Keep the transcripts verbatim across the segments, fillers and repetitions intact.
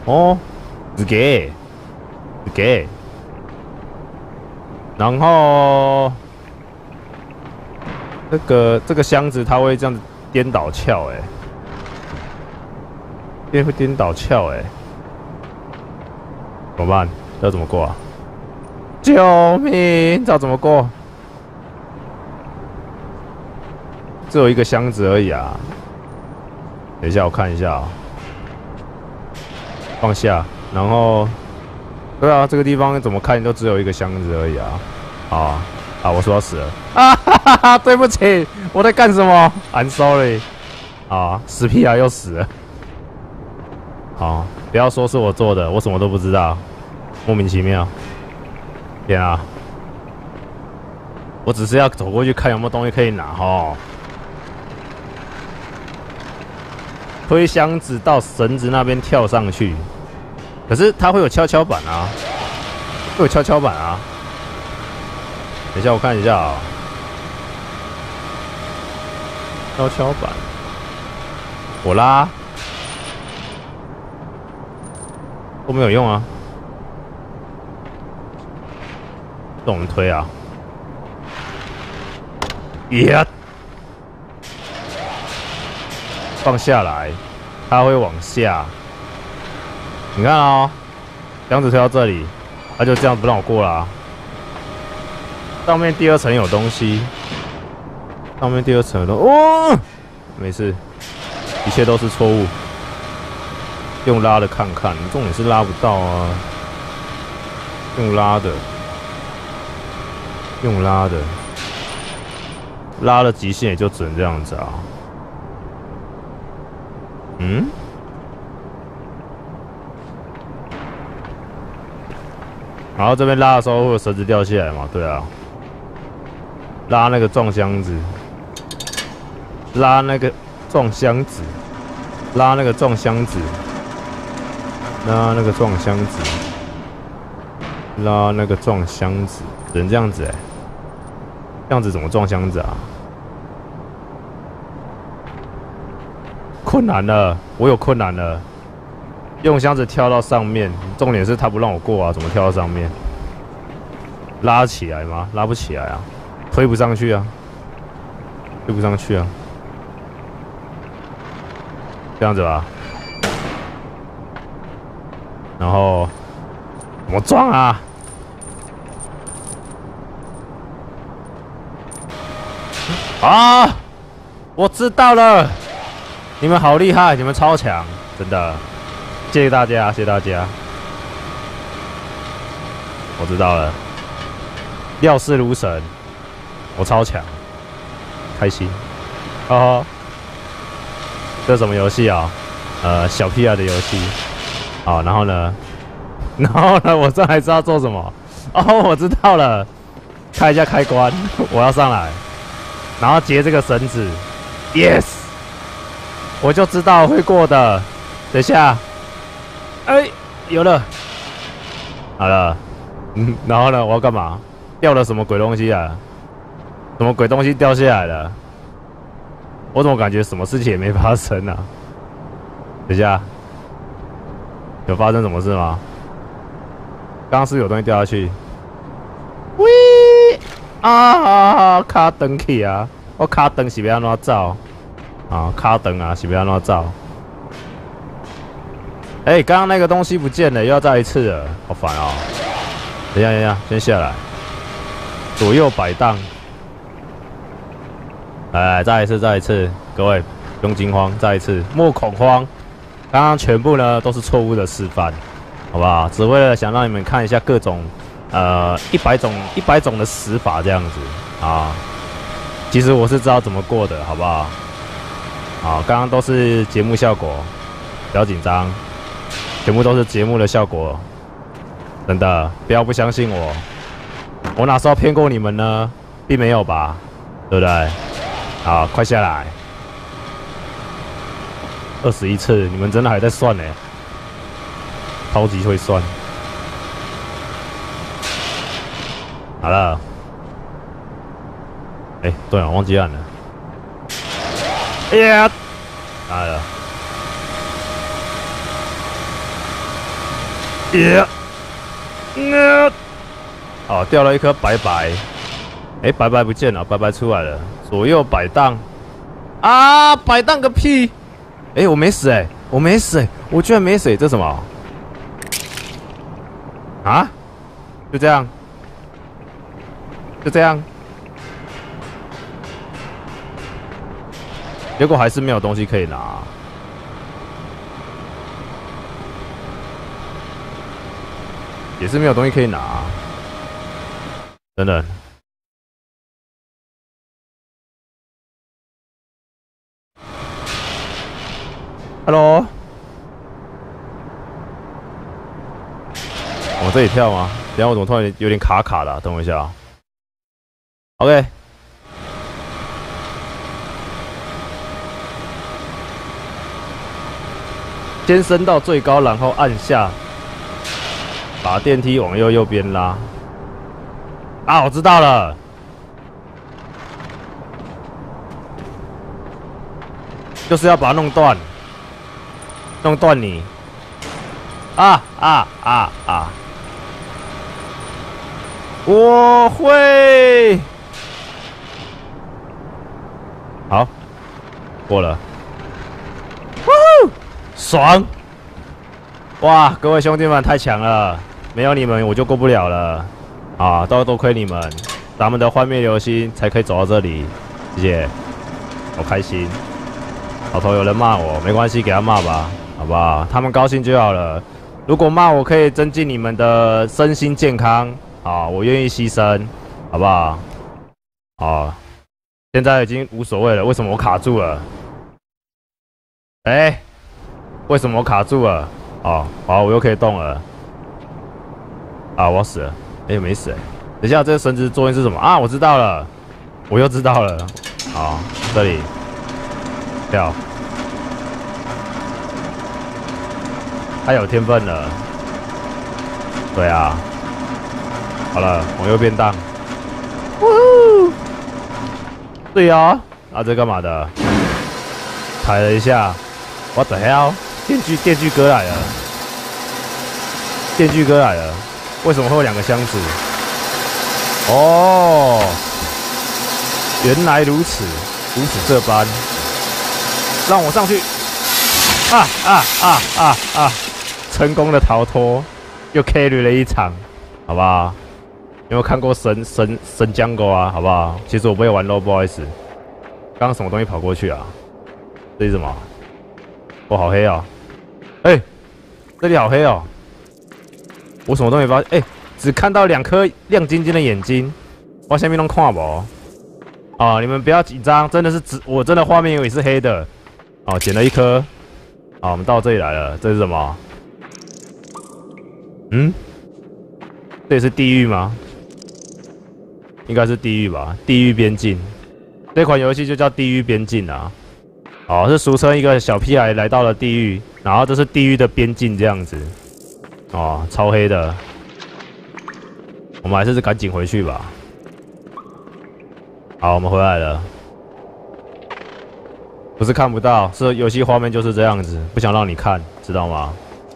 哦，是给，是给。然后这个这个箱子它会这样子颠倒翘，哎，颠会颠倒翘，哎，怎么办？这要怎么过啊？救命！这要怎么过？只有一个箱子而已啊！等一下，我看一下啊、喔。放下，然后，对啊，这个地方怎么看都只有一个箱子而已啊！啊啊！我说要死了啊！哈哈哈！对不起，我在干什么 ？I'm sorry。啊，死屁啊，又死了。好，不要说是我做的，我什么都不知道，莫名其妙。天啊！我只是要走过去看有没有东西可以拿哈。推箱子到绳子那边跳上去，可是它会有跷跷板啊，会有跷跷板啊。等一下我看一下啊、喔，跷跷板，我拉都没有用啊，这种推啊，耶、yeah ！放下来，它会往下。你看哦，箱子推到这里，它就这样不让我过啦、啊。上面第二层有东西，上面第二层有东西哦，没事，一切都是错误。用拉的看看，重点是拉不到啊。用拉的，用拉的，拉的极限也就只能这样子啊。嗯，然后这边拉的时候会有绳子掉下来嘛？对啊，拉那个撞箱子，拉那个撞箱子，拉那个撞箱子，拉那个撞箱子，拉那个撞箱子，只能这样子哎、欸，这样子怎么撞箱子啊？困难了，我有困难了。用箱子跳到上面，重点是他不让我过啊，怎么跳到上面？拉起来吗？拉不起来啊，推不上去啊，推不上去啊。这样子吧，然后怎么撞啊？啊！我知道了。你们好厉害，你们超强，真的，谢谢大家，谢谢大家。我知道了，料事如神，我超强，开心。哦，这是什么游戏啊？呃，小屁孩的游戏。好，然后呢？然后呢？我这还知道做什么？哦，我知道了，开一下开关，我要上来，然后接这个绳子 ，yes。我就知道会过的。等一下，哎、欸，有了，好了，嗯，然后呢？我要干嘛？掉了什么鬼东西啊？什么鬼东西掉下来了？我怎么感觉什么事情也没发生啊？等一下，有发生什么事吗？刚刚是有东西掉下去。喂！啊！卡登去啊！我卡登是要安怎走？啊，卡灯啊，是不要乱照。哎、欸，刚刚那个东西不见了，又要再一次了，好烦哦、喔！等一下，等一下，先下来，左右摆荡。来来，再一次，再一次，各位不用惊慌，再一次，莫恐慌。刚刚全部呢都是错误的示范，好不好？只为了想让你们看一下各种呃一百种一百种的死法这样子啊。其实我是知道怎么过的，好不好？好，刚刚都是节目效果，不要紧张，全部都是节目的效果，真的，不要不相信我，我哪时候骗过你们呢？并没有吧，对不对？好，快下来，二十一次，你们真的还在算呢，超级会算。好了，哎、欸，对了，忘记按了。哎呀，来了！ 耶！呃，哦，掉了一颗白白。哎，白白不见了，白白出来了。左右摆荡。啊，摆荡个屁！哎，我没死哎、欸，我没死哎、欸，我居然没死、欸，这什么？啊？就这样？就这样？结果还是没有东西可以拿。也是没有东西可以拿。等等。Hello。往这里跳吗？等一下我怎么突然有点卡卡的、啊？等我一下、啊。OK。先升到最高，然后按下，把电梯往右右边拉。啊，我知道了。就是要把它弄断，弄断你。啊啊啊啊！我会。好，过了。爽！哇，各位兄弟们太强了，没有你们我就过不了了啊！都多亏你们，咱们的幻灭流星才可以走到这里，谢谢，好开心。老头有人骂我，没关系，给他骂吧，好不好？他们高兴就好了。如果骂我可以增进你们的身心健康啊，我愿意牺牲，好不好？啊，现在已经无所谓了，为什么我卡住了？哎、欸。为什么我卡住了？哦，好，我又可以动了。啊，我死了！哎、欸，没死、欸。等一下，这个绳子作用是什么啊？我知道了，我又知道了。好，这里跳，太有天分了。对啊，好了，往右边荡。呜！对啊，啊，这干嘛的？踩了一下 ，What the hell？电锯电锯哥来了，电锯哥来了，为什么会有两个箱子？哦，原来如此，如此这般，让我上去！啊啊啊啊啊！成功的逃脱，又 carry 了一场，好不好？有没有看过神神神江狗啊？好不好？其实我不会玩 low， 不好意思。刚刚什么东西跑过去啊？这是什么？哦，好黑啊！哎、欸，这里好黑哦！我什么都没发现，哎、欸，只看到两颗亮晶晶的眼睛，我下面都看不哦。啊，你们不要紧张，真的是只我真的画面也是黑的。哦，捡了一颗。好，我们到这里来了，这是什么？嗯，这也是地狱吗？应该是地狱吧，地狱边境。这款游戏就叫地狱边境啊。哦，是俗称一个小屁孩来到了地狱。然后这是地狱的边境这样子，哦，超黑的，我们还是赶紧回去吧。好，我们回来了，不是看不到，是游戏画面就是这样子，不想让你看，知道吗？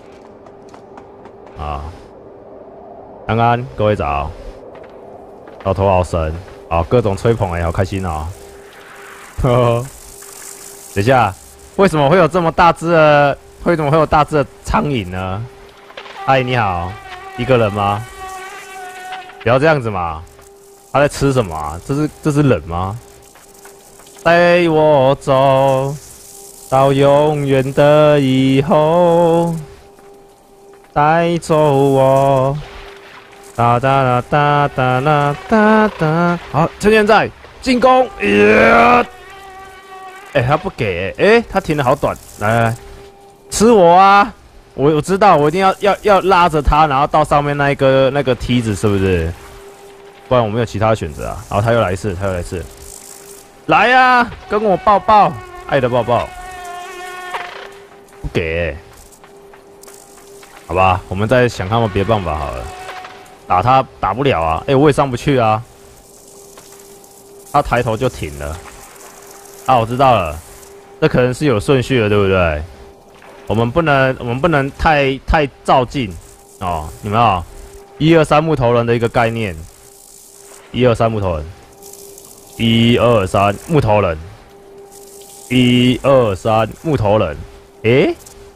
啊，安安，各位早，老头好神，啊，各种吹捧哎，好开心啊！呵呵，等一下，为什么会有这么大只的？为什么会有大只的苍蝇呢？嗨，你好，一个人吗？不要这样子嘛！他在吃什么啊？这是这是人吗？带我走到永远的以后，带走我。哒哒哒哒哒哒哒。好，趁现在进攻！哎、欸，他不给、欸，哎、欸，他停的好短，来来来。吃我啊！我我知道，我一定要要要拉着他，然后到上面那一个那个梯子，是不是？不然我没有其他选择啊。然后他又来一次，他又来一次，来呀、啊，跟我抱抱，爱的抱抱，不给、欸，好吧，我们再想看看别的办法好了。打他打不了啊，哎、欸，我也上不去啊。他抬头就停了。啊，我知道了，这可能是有顺序的，对不对？我们不能，我们不能太太照进， 哦，有没有？一二三木头人的一个概念。一二三木头人。一二三木头人。一二三木头人。诶？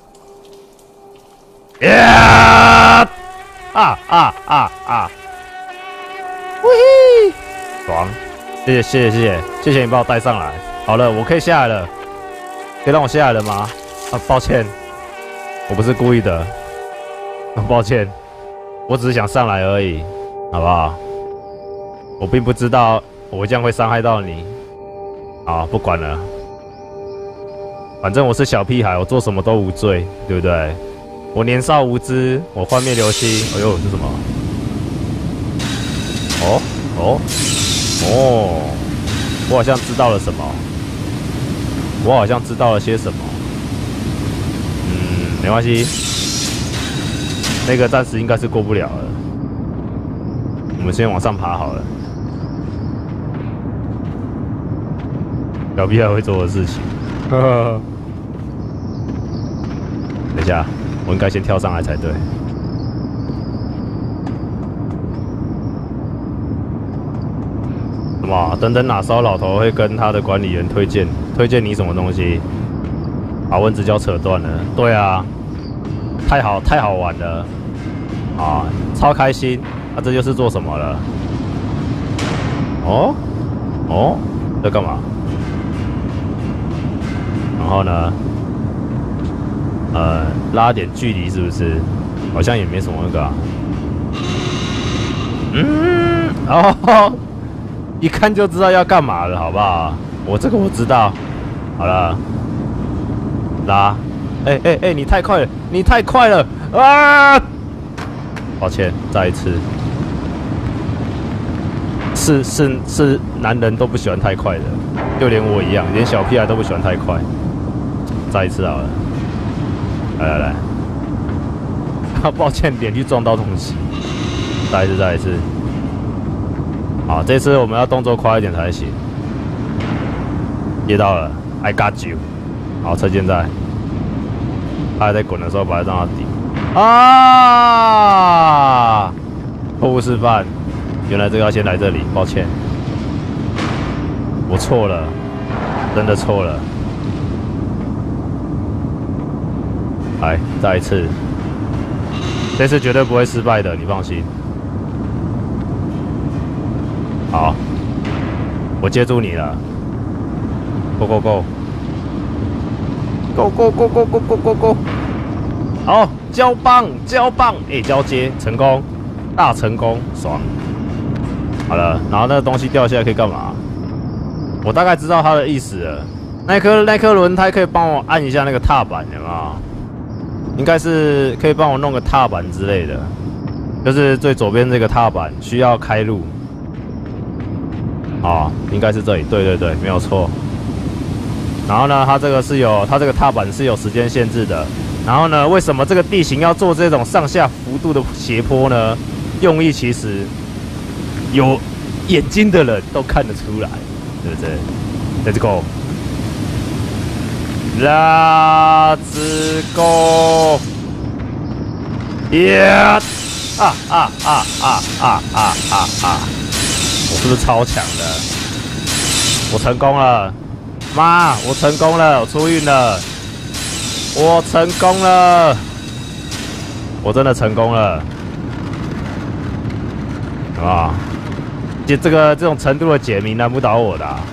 呀！啊啊啊啊！喂！爽！谢谢谢谢谢谢谢谢你把我带上来。好了，我可以下来了。可以让我下来了吗？啊，抱歉，我不是故意的。啊，抱歉，我只是想上来而已，好不好？我并不知道我这样会伤害到你。好，不管了，反正我是小屁孩，我做什么都无罪，对不对？我年少无知，我幻灭流星。哎呦，是什么？哦哦哦！我好像知道了什么。我好像知道了些什么。嗯，没关系，那个暂时应该是过不了了。我们先往上爬好了。小屁孩会做的事情。呵呵。等一下。我应该先跳上来才对。什么？等等，哪骚老头会跟他的管理员推荐推荐你什么东西？把蚊子脚扯断了。对啊，太好太好玩了啊，超开心！那、啊、这就是做什么了？哦哦，在干嘛？然后呢？呃，拉点距离是不是？好像也没什么那个、啊。嗯，哦，一看就知道要干嘛了，好不好？我这个我知道。好了，拉。哎哎哎，你太快了，你太快了啊！抱歉，再一次。是是是，男人都不喜欢太快的，就连我一样，连小屁孩都不喜欢太快。再一次好了。来来来，啊，抱歉，脸去撞到东西。再一次，再一次。好，这次我们要动作快一点才行。接到了 ，I got you。好，车现在，他还在滚的时候，把它让他顶。啊！错误示范，原来这个要先来这里，抱歉，我错了，真的错了。来，再一次，这次绝对不会失败的，你放心。好，我接住你了 ，Go Go Go，Go Go Go Go Go Go Go Go， 好，交棒交棒，哎、欸，交接成功，大成功，爽。好了，然后那个东西掉下来可以干嘛？我大概知道它的意思了。那颗那颗轮胎可以帮我按一下那个踏板，有没有？应该是可以帮我弄个踏板之类的，就是最左边这个踏板需要开路。啊，应该是这里，对对对，没有错。然后呢，它这个是有，它这个踏板是有时间限制的。然后呢，为什么这个地形要做这种上下幅度的斜坡呢？用意其实有眼睛的人都看得出来，对不对 ？Let's go。Let's go！ Yeah！ 啊啊啊啊啊啊啊啊！我是不是超强的？我成功了，妈！我成功了，我出运了，我成功了，我真的成功了，好不好？这这个这种程度的解谜难不倒我的、啊。